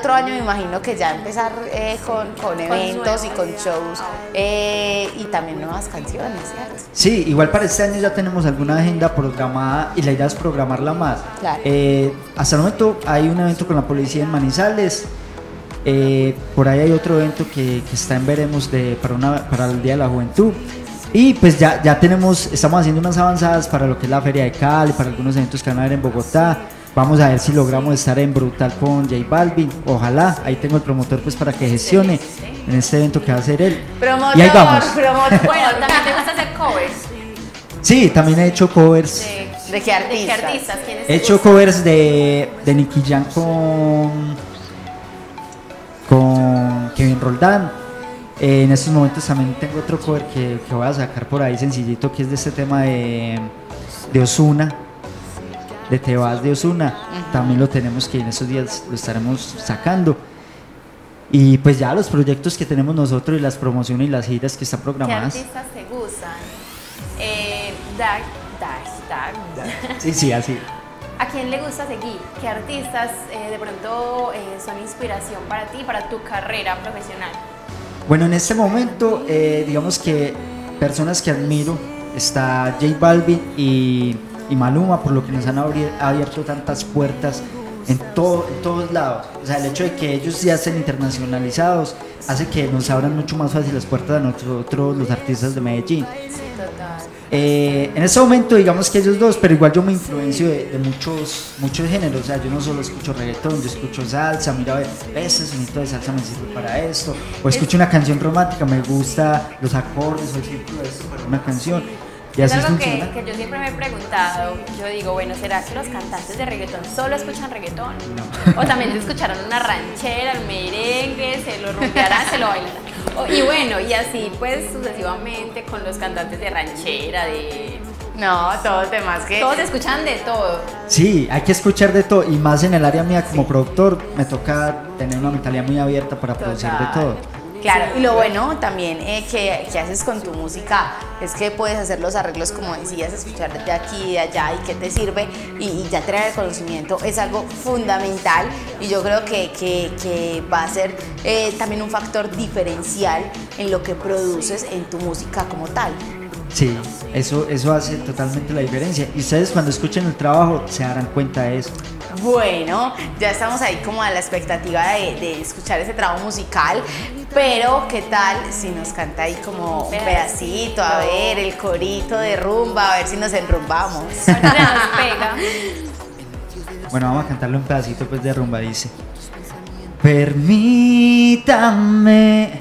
otro año me imagino que ya empezar con eventos y con shows y también nuevas canciones, ¿cierto? Sí, igual para este año ya tenemos alguna agenda programada y la idea es programarla más. Claro. Hasta el momento hay un evento con la policía en Manizales. Por ahí hay otro evento que está en veremos para el Día de la Juventud. Y pues ya estamos haciendo unas avanzadas para lo que es la Feria de Cali, para algunos eventos que van a haber en Bogotá. Vamos a ver si logramos estar en Brutal con J Balvin. Ojalá, ahí tengo el promotor pues para que gestione en este evento que va a ser él. Promotor, y ahí vamos. Bueno, también te gusta hacer covers. Sí, también he hecho covers. ¿De qué artistas? ¿De qué artistas? ¿Quiénes He hecho covers de Nicky Jam con Kevin Roldán. En estos momentos también tengo otro cover que voy a sacar por ahí sencillito, que es de este tema de Ozuna, de Te Vas de Ozuna. También lo tenemos, que en estos días lo estaremos sacando. Y pues ya los proyectos que tenemos nosotros y las promociones y las giras que están ¿Qué programadas. artistas te gustan? Dark. Sí, así. ¿A quién le gusta seguir? ¿Qué artistas de pronto son inspiración para ti, para tu carrera profesional? Bueno, en este momento, digamos que personas que admiro, está J Balvin y Maluma, por lo que nos han abierto tantas puertas en todos lados. O sea, el hecho de que ellos ya estén internacionalizados hace que nos abran mucho más fácil las puertas a nosotros, los artistas de Medellín. Sí, total. En este momento, digamos que ellos dos, pero igual yo me influencio de muchos géneros. O sea, yo no solo escucho reggaetón, yo escucho salsa. Mira, ese sonido de salsa me sirve para esto. O escucho una canción romántica, me gusta los acordes o el círculo de esto para una canción. Y Es así algo funciona. que yo siempre me he preguntado. Yo digo, bueno, ¿será que los cantantes de reggaetón solo escuchan reggaetón? No. O también se escucharán una ranchera, un merengue, se lo rumbearán, se lo bailarán. Y bueno, y así pues sucesivamente con los cantantes de ranchera, de... No, todos temas que... Todos escuchan de todo. Sí, hay que escuchar de todo. Y más en el área mía como productor, me toca tener una mentalidad muy abierta para producir de todo. Claro, y lo bueno también que haces con tu música es que puedes hacer los arreglos, como decías, escuchar de aquí y de allá y qué te sirve y ya tener el conocimiento es algo fundamental y yo creo que va a ser también un factor diferencial en lo que produces en tu música como tal. Sí, eso hace totalmente la diferencia. Y ustedes cuando escuchen el trabajo se darán cuenta de eso. Bueno, ya estamos ahí como a la expectativa de escuchar ese trabajo musical, pero ¿qué tal si nos canta ahí como un pedacito, a ver, el corito de rumba, a ver si nos enrumbamos? Ahorita nos pega. Bueno, vamos a cantarle un pedacito pues de rumba, dice. Permítame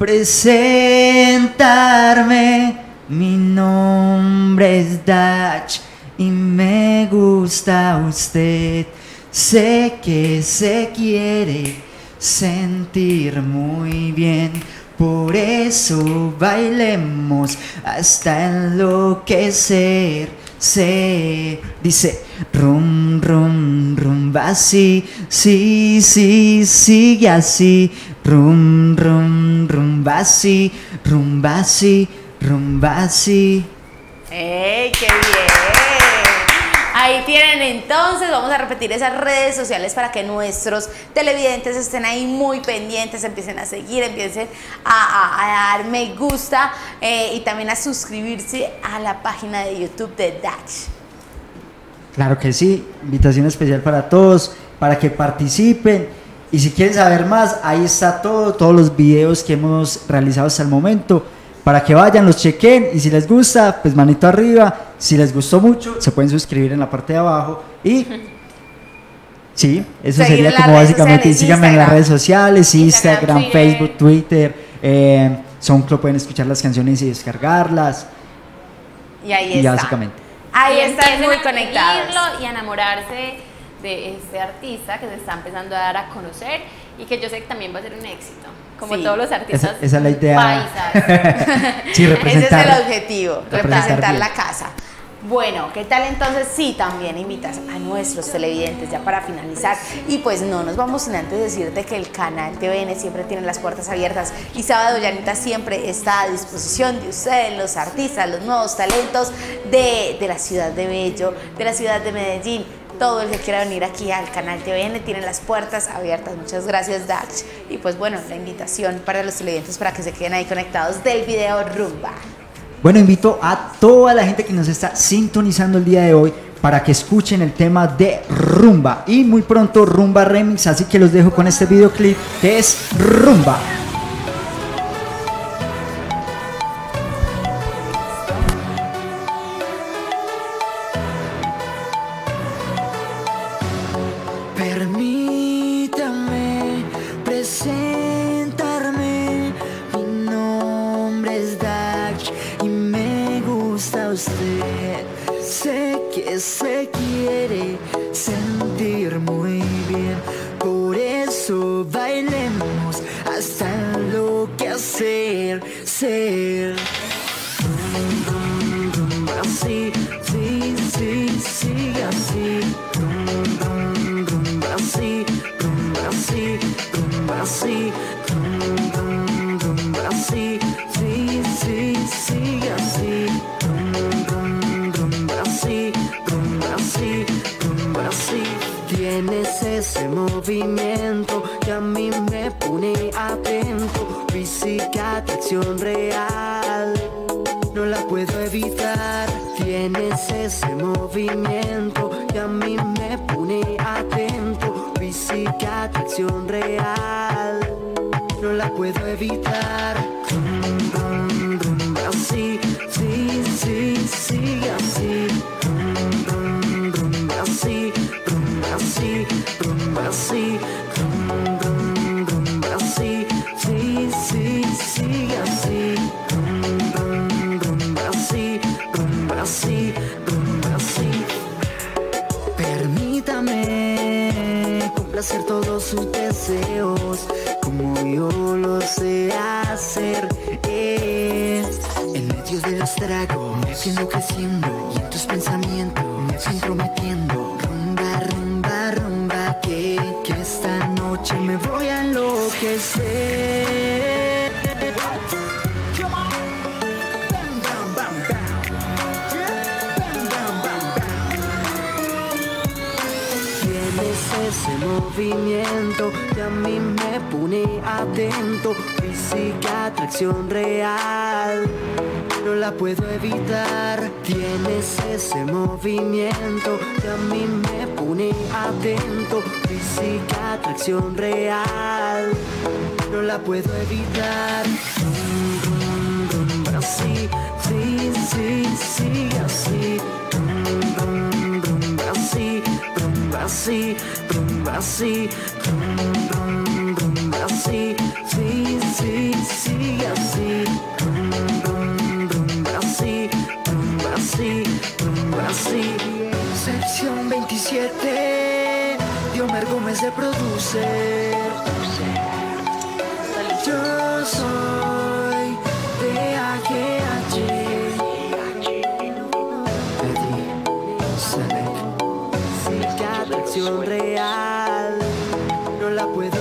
presentarme, mi nombre es Dach y me gusta usted. Sé que se quiere sentir muy bien, por eso bailemos hasta enloquecer. Se dice rum, rum, rumba así, sí, sí, sigue así. Rum, rum, rumba así, rumba así, rumba así. ¡Ey, qué bien! Ahí tienen entonces, vamos a repetir esas redes sociales para que nuestros televidentes estén ahí muy pendientes, empiecen a seguir, empiecen a dar me gusta y también a suscribirse a la página de YouTube de Dach. Claro que sí, invitación especial para todos, para que participen. Y si quieren saber más, ahí está todos los videos que hemos realizado hasta el momento, para que vayan, los chequen y si les gusta, pues manito arriba. Si les gustó mucho, se pueden suscribir en la parte de abajo y sí, eso Seguir sería como básicamente. Síganme en las redes sociales, Instagram, Twitter. Facebook, Twitter, SoundCloud, pueden escuchar las canciones y descargarlas. Y ahí Y está. básicamente. Ahí Y están empiecen muy a conectados. seguirlo y a enamorarse de este artista que se está empezando a dar a conocer y que yo sé que también va a ser un éxito, como Sí. todos los artistas Esa es la idea. paisas. Sí, Ese es representar. el objetivo, representar bien. la casa. Bueno, ¿qué tal entonces? Sí, también invitas a nuestros televidentes ya para finalizar. Y pues no nos vamos sin antes decirte que el canal TVN siempre tiene las puertas abiertas y Sábado Llanita siempre está a disposición de ustedes, los artistas, los nuevos talentos de la ciudad de Bello, de la ciudad de Medellín. todo el que quiera venir aquí al canal TVN tiene las puertas abiertas. Muchas gracias, Dax. Y pues bueno, la invitación para los televidentes para que se queden ahí conectados del video Rumba. Bueno, invito a toda la gente que nos está sintonizando el día de hoy para que escuchen el tema de Rumba y muy pronto Rumba Remix, así que los dejo con este videoclip que es Rumba. Permítame presentarme, mi nombre es Dax y me gusta usted. Sé que se quiere sentir muy bien, por eso bailemos hasta enloquecer, ser. Así, sí, sí, sí, así. Así, así, así, así, sí, sí, sí, así. Así, así, así. Tienes ese movimiento que a mí me pone atento. Física, atracción real, no la puedo evitar. Tienes ese movimiento que a mí me pone atento. Física, atracción real, no la puedo evitar. Así, sí, sí, sí, así. Así, así, así. Así, sí, sí, sí, así. Así, así, así. Permítame complacer todos sus deseos como yo lo sé hacer. En medio de los tragos me fui enloqueciendo y en tus pensamientos me fui entrometiendo. Rumba, rumba, rumba, que esta noche me voy a enloquecer. Ese movimiento que a mí me pone atento. Física, atracción real, no la puedo evitar. Tienes ese movimiento que a mí me pone atento. Física, atracción real, no la puedo evitar. Así, sí, sí, sí, así. Así, así, así, así, sí, sí, sí, así. Así, así, así. Sección 27, Diomer Gómez de producer. Yo soy de AGH. Real, no la puedo